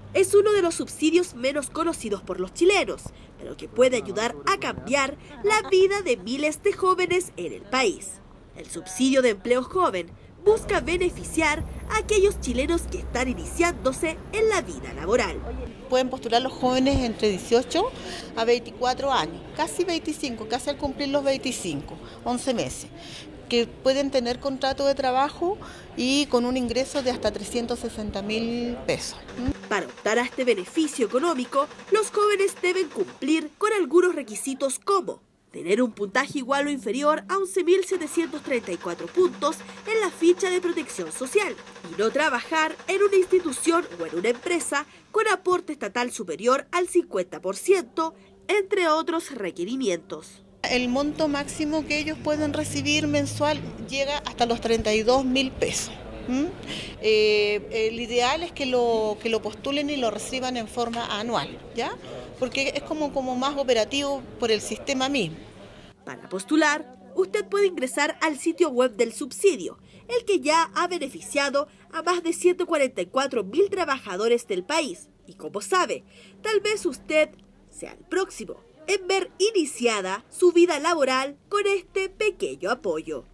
Es uno de los subsidios menos conocidos por los chilenos, pero que puede ayudar a cambiar la vida de miles de jóvenes en el país. El subsidio de empleo joven busca beneficiar a aquellos chilenos que están iniciándose en la vida laboral. Pueden postular los jóvenes entre 18 a 24 años, casi 25, casi al cumplir los 25, 11 meses, que pueden tener contrato de trabajo y con un ingreso de hasta 360.000 pesos. Para optar a este beneficio económico, los jóvenes deben cumplir con algunos requisitos como tener un puntaje igual o inferior a 11.734 puntos en la ficha de protección social y no trabajar en una institución o en una empresa con aporte estatal superior al 50%, entre otros requerimientos. El monto máximo que ellos pueden recibir mensual llega hasta los 32.000 pesos. El ideal es que lo postulen y lo reciban en forma anual, ¿ya? Porque es como más operativo por el sistema mismo. Para postular, usted puede ingresar al sitio web del subsidio, el que ya ha beneficiado a más de 144.000 trabajadores del país. Y como sabe, tal vez usted sea el próximo en ver iniciada su vida laboral con este pequeño apoyo.